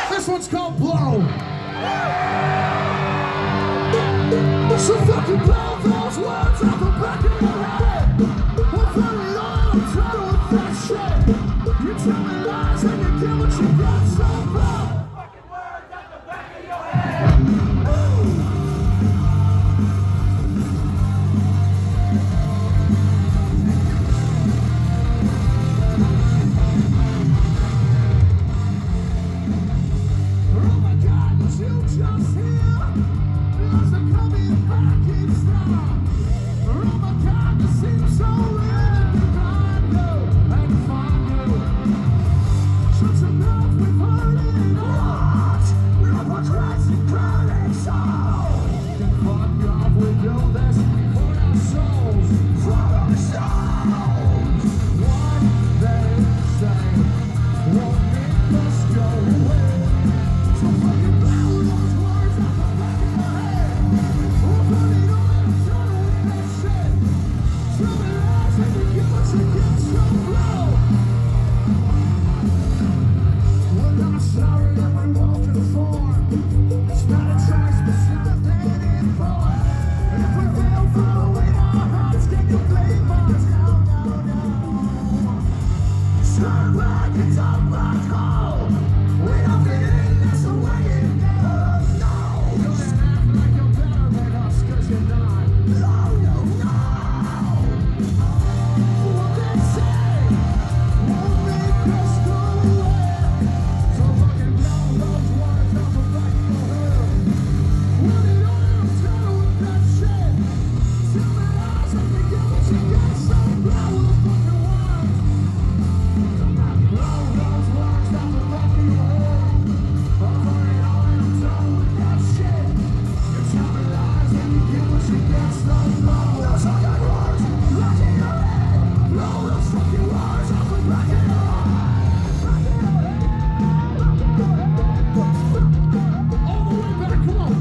This one's called Blow. So fucking blow those words out the back of your head. We're very loyal, I'm tired with that shit. You tell me lies and you get what you got, so blow. Fucking words out the back of your head. Oh my God, was you just here? There's a coming package star. Oh my God, this seems so real to find you and find you. Such enough, we've heard it all. Love what's rising, burning soul. Then fuck off, we do this for our souls. For our souls. What they say won't make us go away. So fucking blow those words out the back of your head. Oh, honey, don't let them tell you that shit. Tell me lies and you get what you get, so blow. We're not sorry that we walked in the form. It's not a choice, but something in for. And if we fail, following our hearts, can you blame us? No. Turn back, it's a black hole. We don't fit in, that's the way it goes. No. You don't act like you're better than us, 'cause you're not. No. What they say won't make us go away. So fucking blow those words out the back of your head. When it all tell you with that shit. Tell me lies and you get what you get, so blow the fucking words. Blow those words out the back of your head. Over it all, I'm done with that shit. You tell me lies and you get what you get, so blow those fucking words back in your head. Blow those fucking words out the back of your head. Back in your head. All the way back, come on.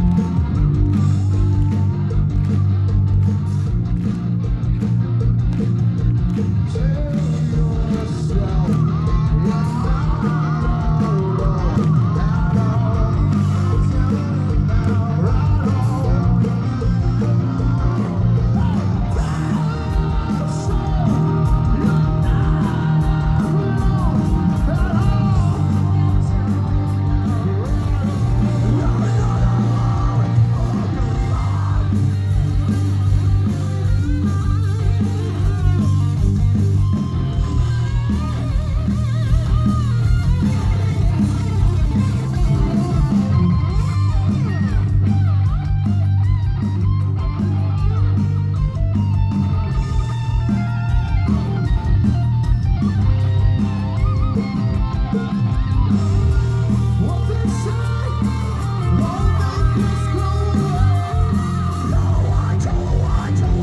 What they say won't make us go away. No, I don't.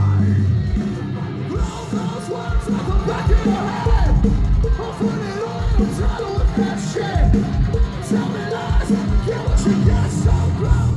Blow those words out the back of your head. I'll put it on your title with that shit. Tell me lies and get what you get, so blow.